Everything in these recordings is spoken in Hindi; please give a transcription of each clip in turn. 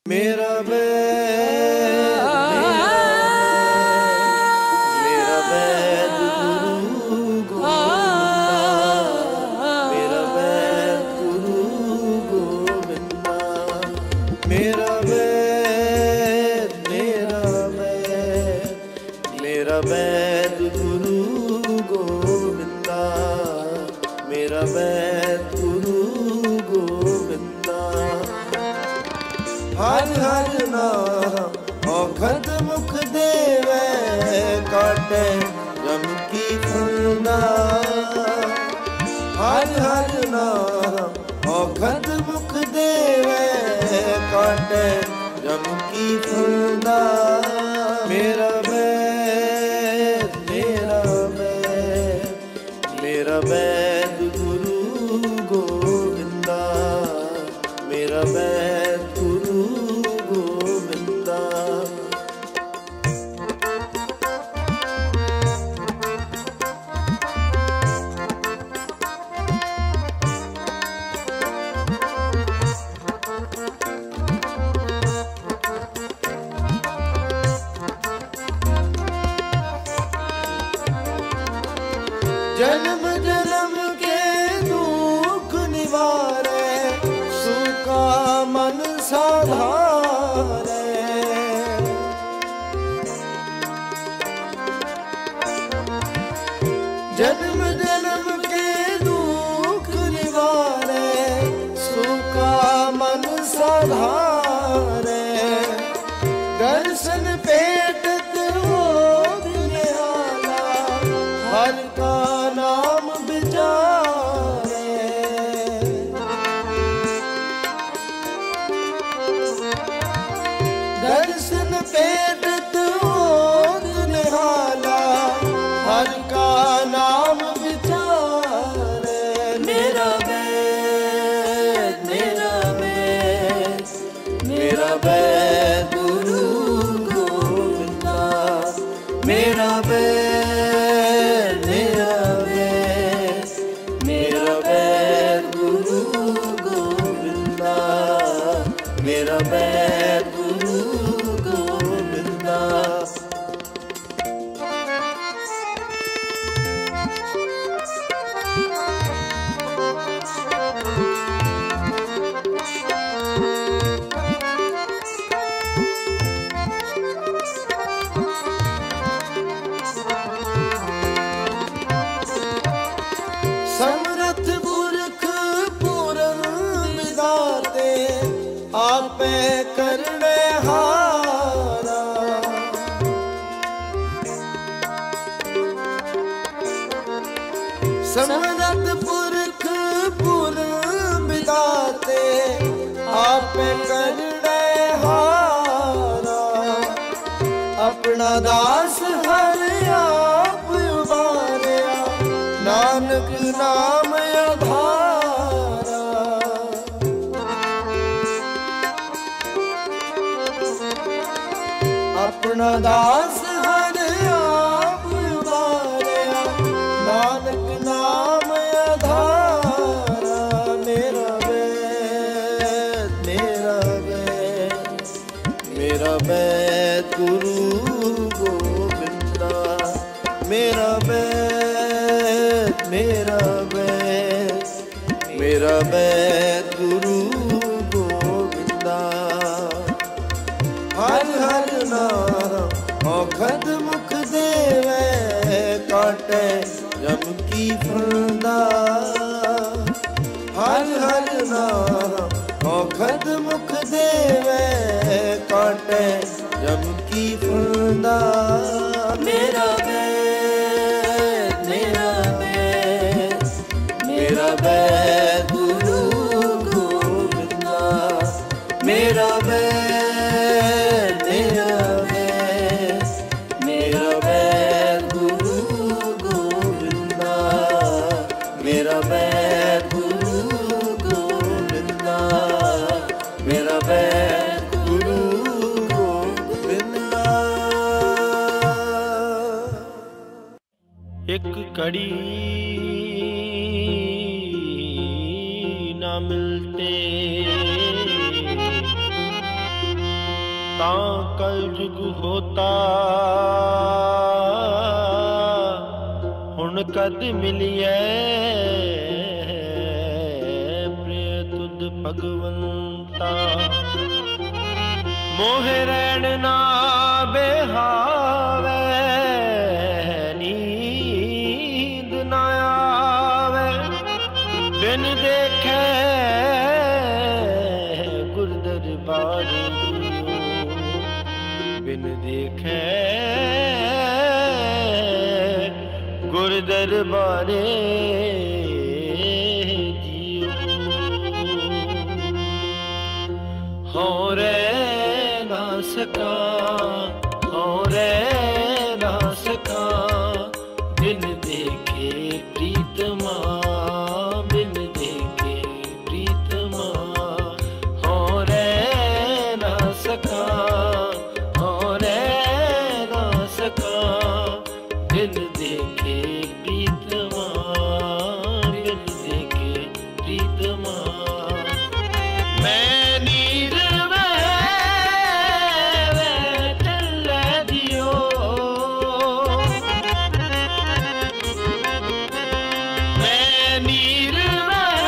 मेरा वैद मेरा वैद गुरु गोविंदा, मेरा वैद गुरु गोविंदा, मेरा वैद मेरा वैद गुरु गोविंदा, मेरा वैद गुरु गोविंदा। हर हर नाम औखद मुख देवै, काटे जम की फंदा। हर हर नाम औखद मुख देवै, काटे जम की फंदा। मेरा वैद मेरा वैद गुरु गोविंदा, मेरा वैद गुरु गोविंदा। जन्म जन्म के दुख निवारे, सुखा मन साधारे। जन्म जन्म के दुख निवारे, सुखा मन साधारे। दर्शन पेटत रोग निहाला, हर का नाम विचारे। दर्शन पेटत रोग निहाला, हर का नाम विचारे। मेरा वैद मेरा वैद गुरु गोविंदा, मेरा वैद मेरा वैद गुरु गोविंदा, मेरा वैद गुरु गोविंदा। समरथ पुरख पूरन विधाते, आपे करने हारा। समरथ पुरख पूरन विधाते, आपे करने हारा। अपना दास हर आप उबारिया, नानक नाम आधारा। अपना दास हर आप उबारिया, नानक नाम आधारा। मेरा वैद मेरा वैद गुरु गोविंदा, मेरा वैद मेरा वैद गुरु गोविंदा। हर हर नाम औखद मुख देवै, काटे जम की फंदा। हर हर नाम औखद मुख देवै, काटे जम की फंदा। मेरा वैद मेरा वैद गुरु गोविंदा, मेरा वैद मेरा वैद गुरु गोविंदा, मेरा वैद गुरु गोविंदा, मेरा वैद गुरु गोविंदा। एक कड़ी न मिलते तां कल जुग होता हुण कद मिलिए प्रिय तुद भगवंता मोहे रैण ना बेहावे नींद ना आवे बिन देखे गुर दरबार बिन देखे गुर दरबारे जियो हों रे ना सका हों रे ना सका बिन देखे प्रीतमा बिन देखे प्रीतमा हों रे ना सका बिन देखे प्रीतमा बिन देखे प्रीतमा मैं नीर में चल दियो मैं नीर में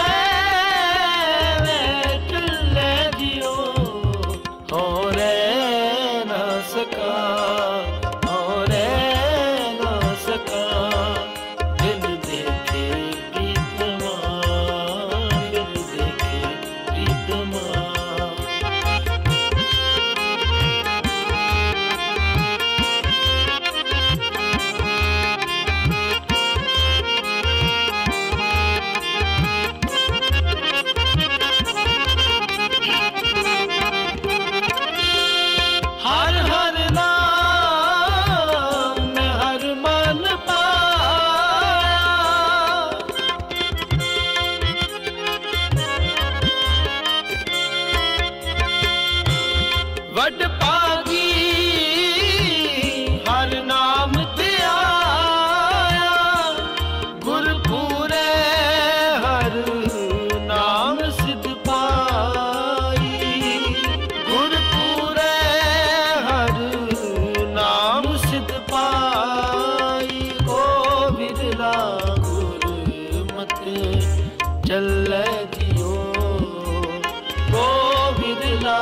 चल दियो हो रे ना सका वड पागी हर नाम ते आया गुरपुरे हर नाम सिद्ध पाई गुरपुरे हर नाम सिद्ध पाई ओ बिरला गुर मत चल दियो ओ बिरला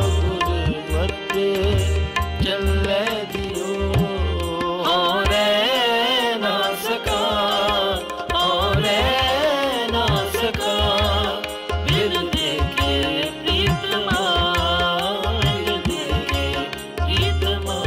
चल दियो हो रे ना सका हो रे ना सका बिन देखे प्रीतमा बिन देखे प्रीतमा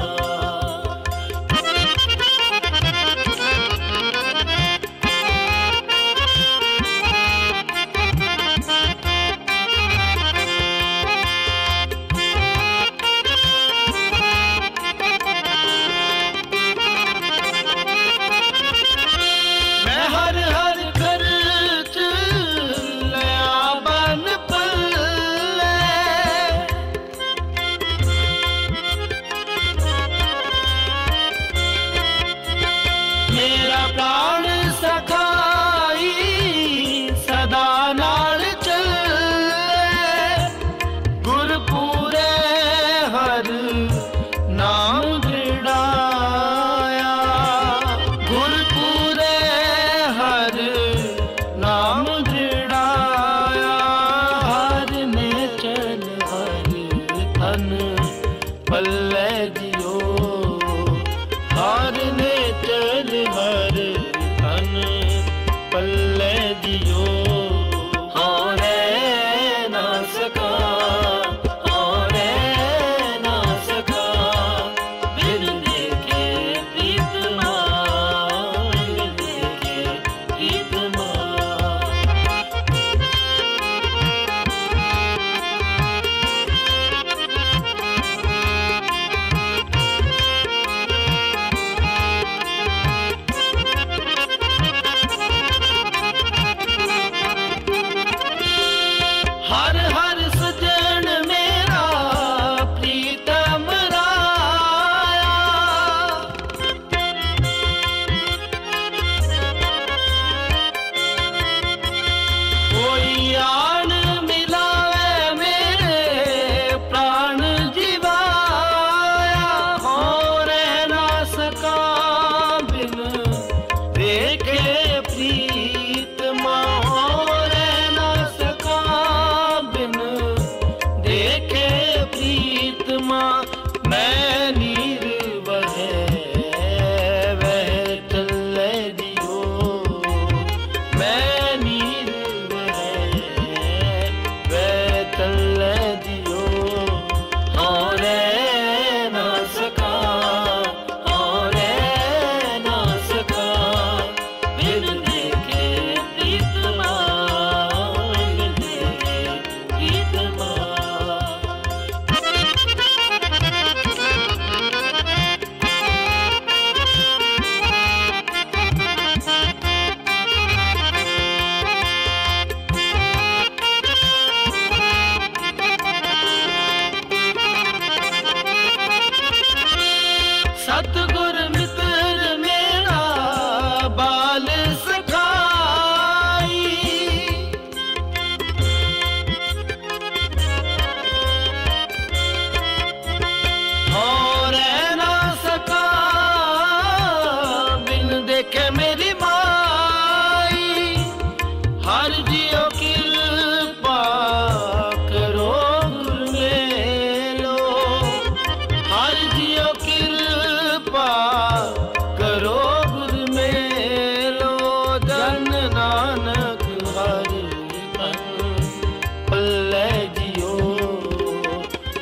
मेरा प्राण सखाई सदा नाल चले गुरपुरे हर नाम दृढ़ाया गुरपुरे हर नाम दृढ़ाया हर ने चल हर तन पल्ले जियो हर ने चल हर तन पल्ले दियो हो रे ना सका हो रे ना सका बिन देखे प्रीतमा बिन देखे प्रीतमा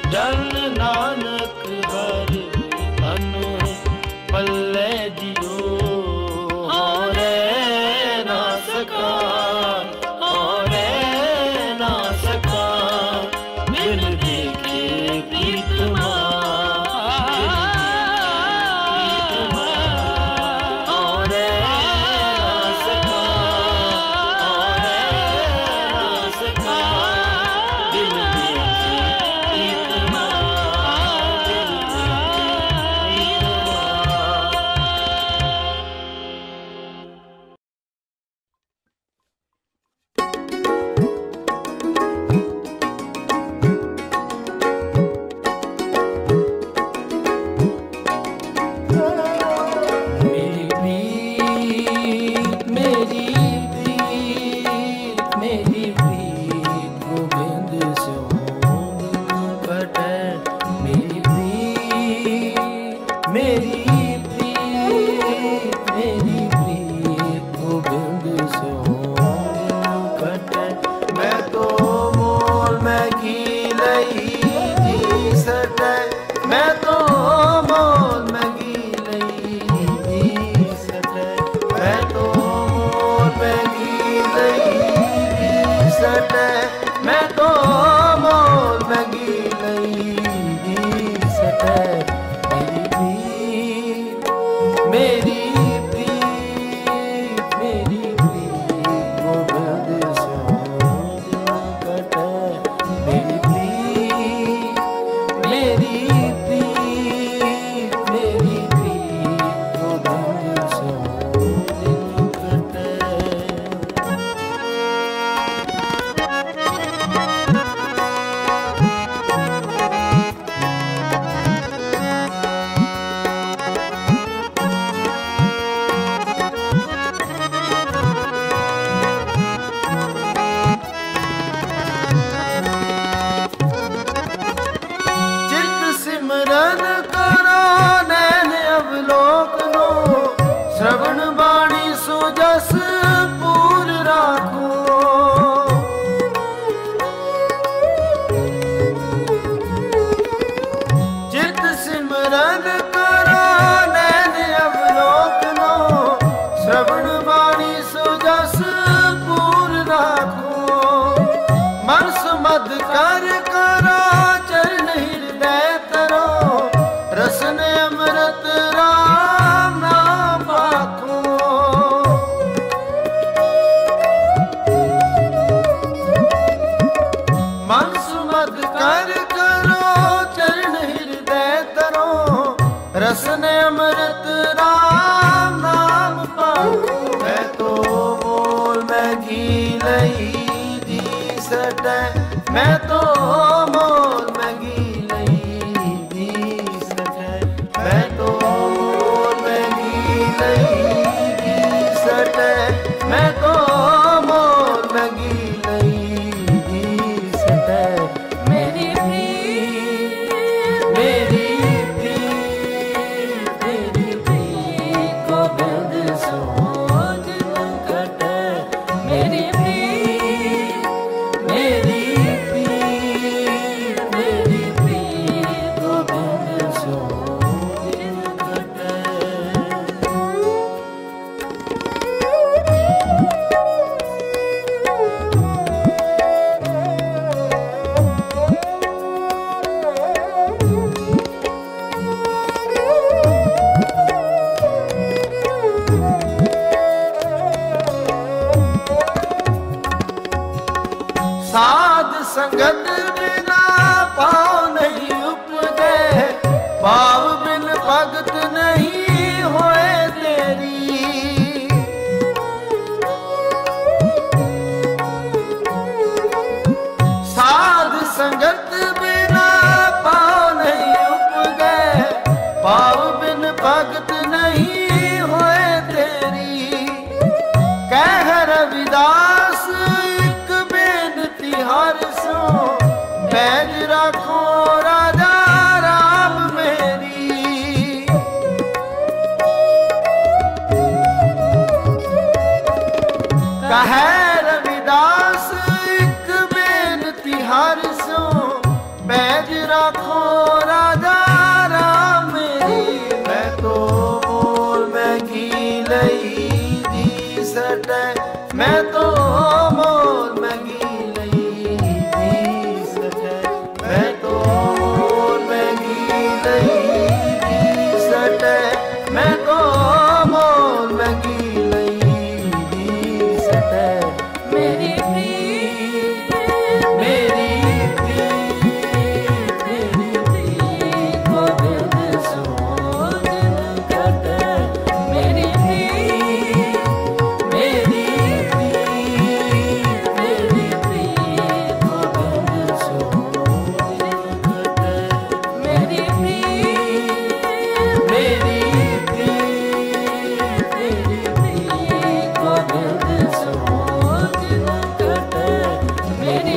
जन नानक हर तन पल्ले दियो और ना सका और ना सका बिन देखे प्रीतमा और ना सका और ना सका बिन देखे प्रीतमा बिन देखे रसन अमृत राम नाम पाऊं। मैं तो मोल में घी लई दी सटै, मैं तो मोल में घी लई दी सटै, मैं तो मोल में घी लई दी सटै, मैं तो मोल में घी लई दी सटै। मेरी मेरी साध संगत बिना पाँव नहीं उपजे, भाव बिन भगत नहीं होए तेरी। साध संगत बिना पाँव नहीं उपजे, भाव बिन भगत नहीं होए तेरी। कह रविदास हर सो बैज रखो राजा राम मेरी। कहे रविदास एक बेनती हर सो बैज राखो राजा राम मेरी। मैं तो मोल में घी लई दी सटे, मैं तो मोल में घी लई दी सटे, मैं तो मोल में घी लई दी सटे, मैं तो मोल में घी लई दी सटे। मेरी प्रीत मेरी प्रीत को दिल सोच न कटे। मेरी प्रीत को दिल सोच न कटे। मेरी प्रीत को दिल सोच न कटे। मेरी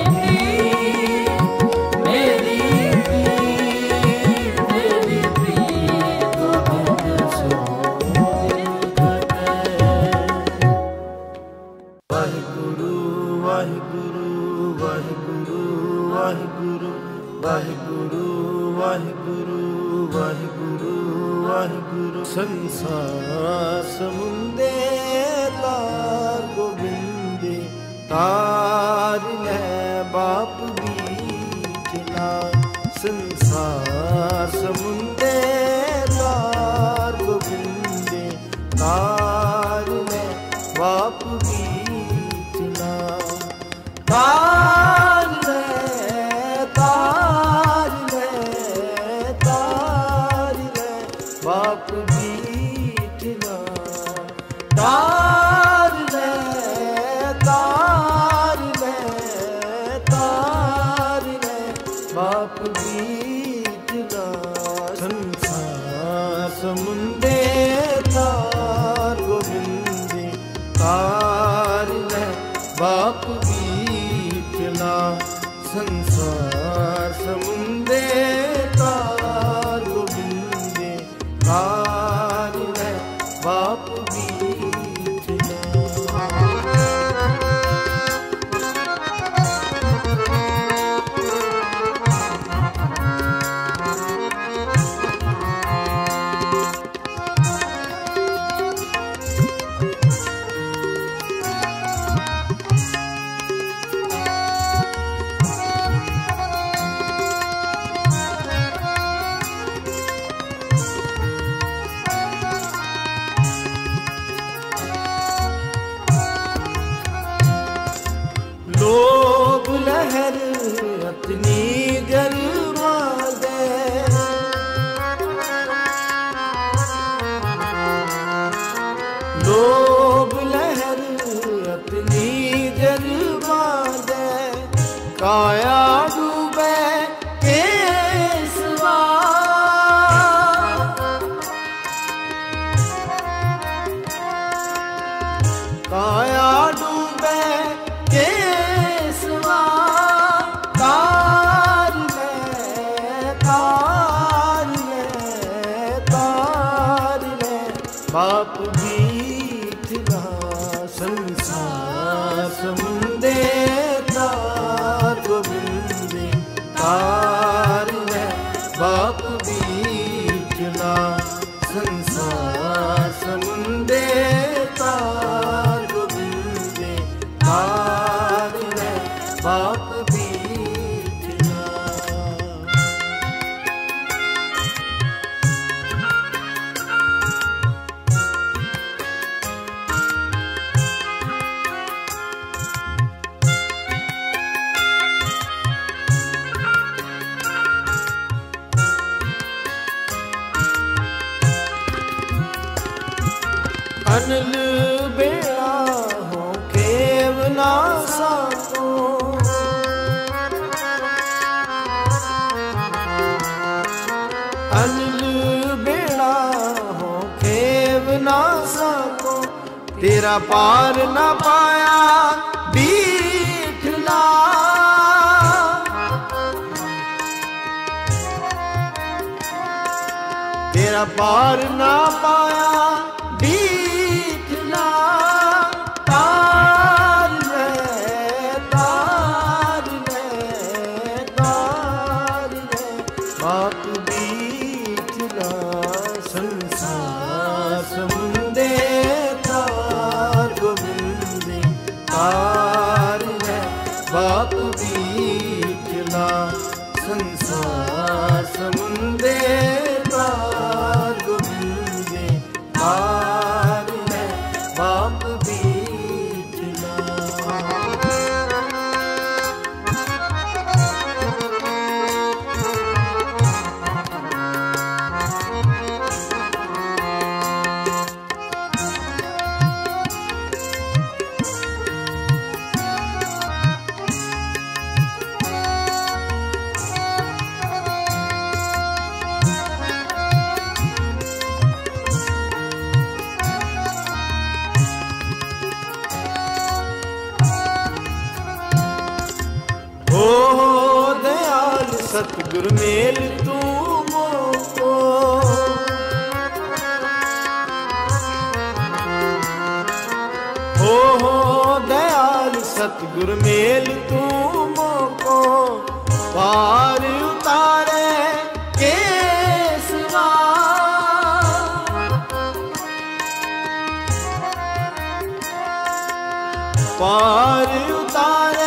वाहिगुरु वाहिगुरु वाहिगुरु वाहिगुरु वाहिगुरु वाहिगुरु वाहिगुरु वाहिगुरु। संसार समुंदे तार गोबिंदे, तार ले बाप बीचला। संसार समुंदे तार गोबिंदे, तार ले बाप बीचला। तार ले तार ले तार ले बाप बीचला। तार ले तार ले तार ले बाप बीचला। संसार समुंदे तार गोबिंदे, तार ले बाप बीचला। संसार समुंदे तार गोबिंदे, तार ले बाप बीचला। लोभ लहर अपनी गरमा दे, लोभ लहर अपनी गरमा दे। काया डूबे केसवा, काया डूबे केसवा। तार ले तार ले तार ले बाप बीचला। संसार समुंदे तार गोबिंदे, तार ले बाप बीचला। संसार समुंदे तार गोबिंदे, तार ले बाप बीचला। अनल बेड़ा हो केवना साको, अनल बेड़ा हो केवना साको। तेरा पार ना पाया बीठला, तेरा पार ना पाया बीठला। तार ले तार ले तार ले बाप बीचला संसार समुंदे तार गोविंदे तार है बाप बीचला संसार समुंदे तार गोविंदे तार है बाप बीचला। सतगुर मेल तू मोको हो दयाल सतगुर मेल तू मोको पार उतारे केसवा पार उतारे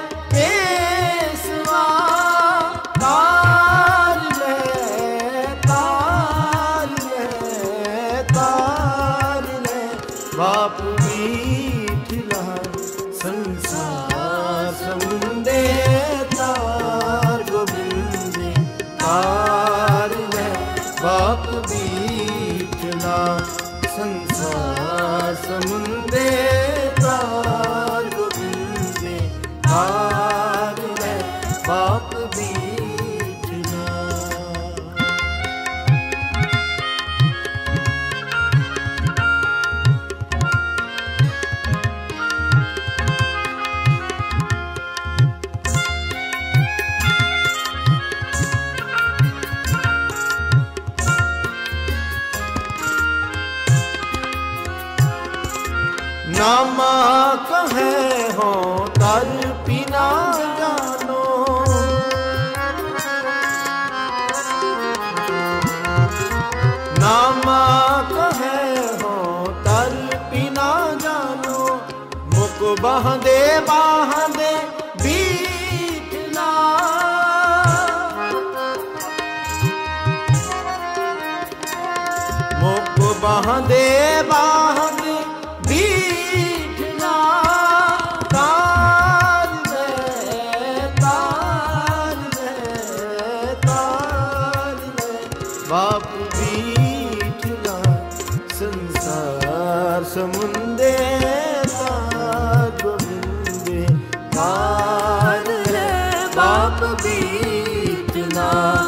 बाप बीठला संसार समुंदे तार गोविंदे तार है बाप बीठला संसार समुंदे तार गोविंदे तार है बाप बीठला। नामा कहे हो तर पिना जानो नामा कहे हो तर पिना जानो मुक बहदे बीठना मुक बहदे बीठना तार बाप बीठना संसार समुंदे तार गोविंदे तार बाप बीठना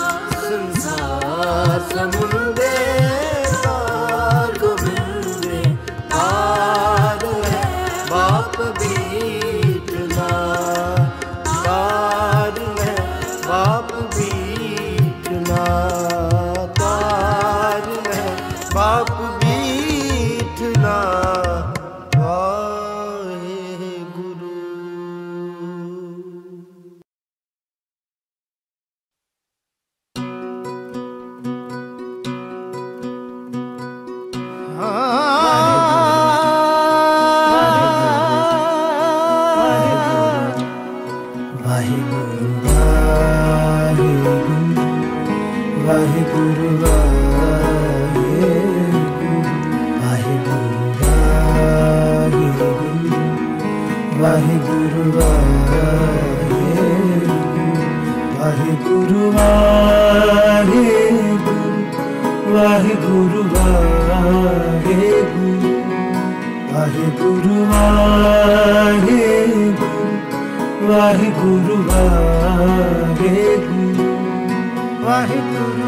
संसार समुंदे तार गोविंदे तार बाप बीठना तार बाप बीठना तार बाप बीठना वाहे गुरु। वाहिगुरु वाहिगुरु वाहिगुरु वाहिगुरु वाहिगुरु वाहिगुरु वाहिगुरु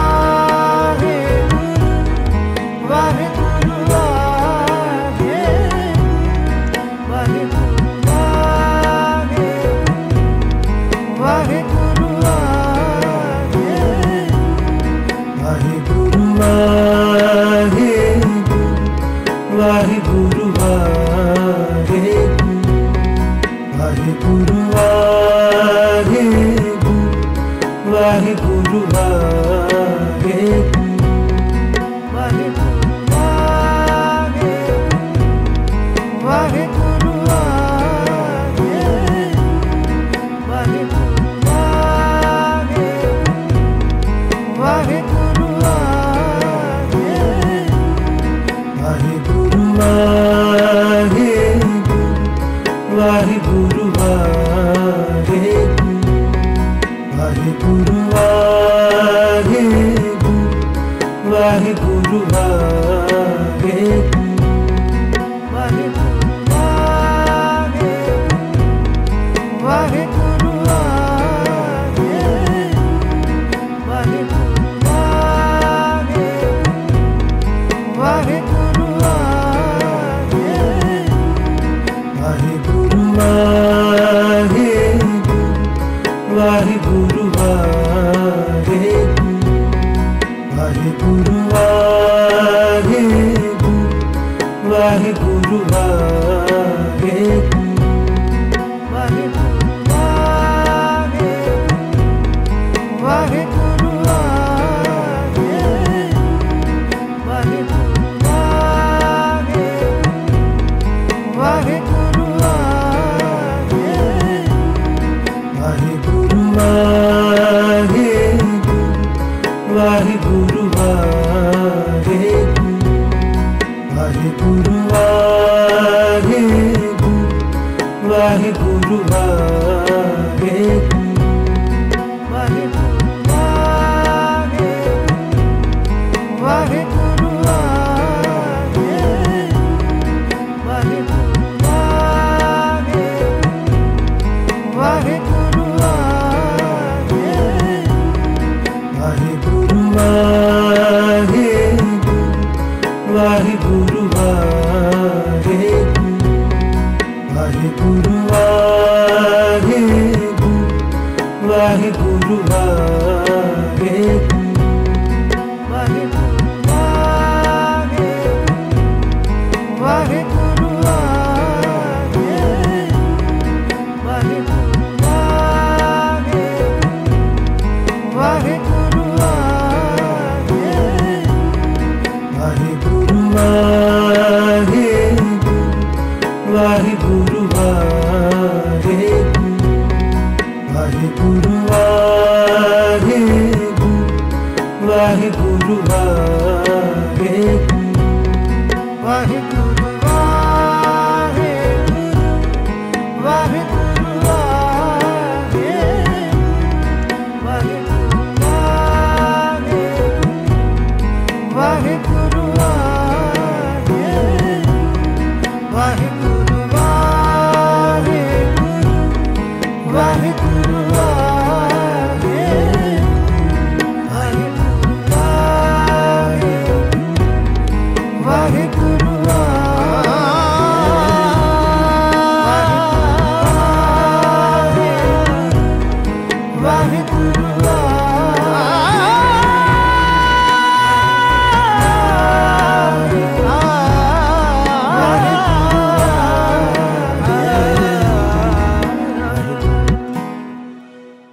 वाहिगुरु वाहिगुरु वाहिगुरु Vaheguru